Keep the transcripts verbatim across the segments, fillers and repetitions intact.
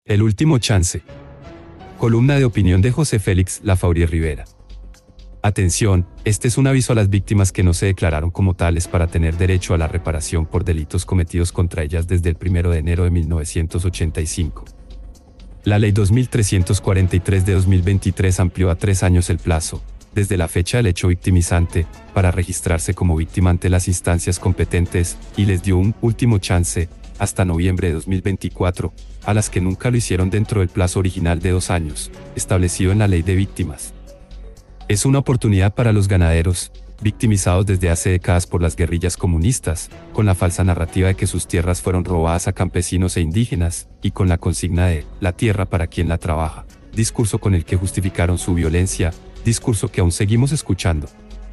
El último chance. Columna de opinión de José Félix Lafauri Rivera. Atención, este es un aviso a las víctimas que no se declararon como tales para tener derecho a la reparación por delitos cometidos contra ellas desde el primero de enero de mil novecientos ochenta y cinco. La Ley dos mil trescientos cuarenta y tres de dos mil veintitrés amplió a tres años el plazo, desde la fecha del hecho victimizante, para registrarse como víctima ante las instancias competentes, y les dio un último chance, hasta noviembre de dos mil veinticuatro, a las que nunca lo hicieron dentro del plazo original de dos años, establecido en la Ley de Víctimas. Es una oportunidad para los ganaderos, victimizados desde hace décadas por las guerrillas comunistas, con la falsa narrativa de que sus tierras fueron robadas a campesinos e indígenas, y con la consigna de «la tierra para quien la trabaja», discurso con el que justificaron su violencia, discurso que aún seguimos escuchando.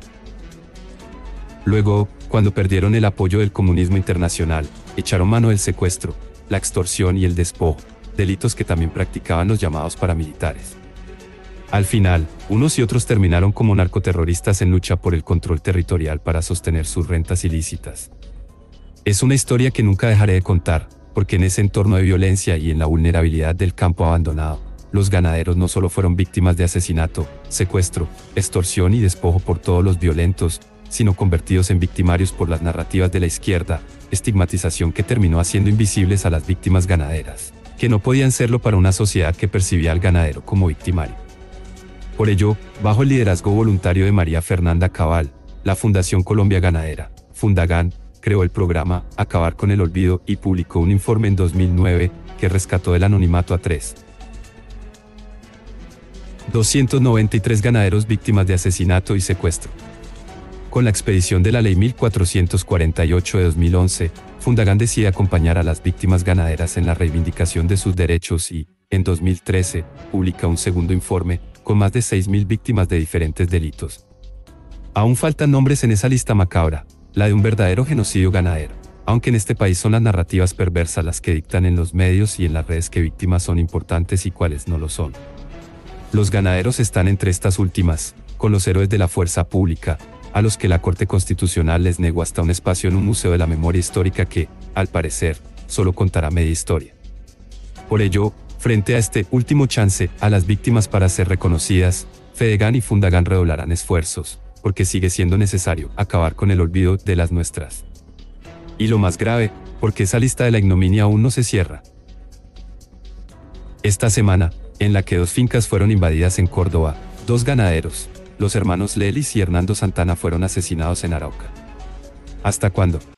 Luego, cuando perdieron el apoyo del comunismo internacional, echaron mano del secuestro, la extorsión y el despojo, delitos que también practicaban los llamados paramilitares. Al final, unos y otros terminaron como narcoterroristas en lucha por el control territorial para sostener sus rentas ilícitas. Es una historia que nunca dejaré de contar, porque en ese entorno de violencia y en la vulnerabilidad del campo abandonado, los ganaderos no solo fueron víctimas de asesinato, secuestro, extorsión y despojo por todos los violentos, sino convertidos en victimarios por las narrativas de la izquierda, estigmatización que terminó haciendo invisibles a las víctimas ganaderas, que no podían serlo para una sociedad que percibía al ganadero como victimario. Por ello, bajo el liderazgo voluntario de María Fernanda Cabal, la Fundación Colombia Ganadera, Fundagan, creó el programa Acabar con el Olvido y publicó un informe en dos mil nueve que rescató del anonimato a tres mil doscientos noventa y tres ganaderos víctimas de asesinato y secuestro. Con la expedición de la Ley mil cuatrocientos cuarenta y ocho de dos mil once, Fundagan decide acompañar a las víctimas ganaderas en la reivindicación de sus derechos y, en dos mil trece, publica un segundo informe, con más de seis mil víctimas de diferentes delitos. Aún faltan nombres en esa lista macabra, la de un verdadero genocidio ganadero, aunque en este país son las narrativas perversas las que dictan en los medios y en las redes qué víctimas son importantes y cuáles no lo son. Los ganaderos están entre estas últimas, con los héroes de la fuerza pública, a los que la Corte Constitucional les negó hasta un espacio en un museo de la memoria histórica que, al parecer, solo contará media historia. Por ello, frente a este último chance a las víctimas para ser reconocidas, Fedegan y Fundagan redoblarán esfuerzos, porque sigue siendo necesario acabar con el olvido de las nuestras. Y lo más grave, porque esa lista de la ignominia aún no se cierra. Esta semana, en la que dos fincas fueron invadidas en Córdoba, dos ganaderos, los hermanos Lelis y Hernando Santana fueron asesinados en Arauca. ¿Hasta cuándo?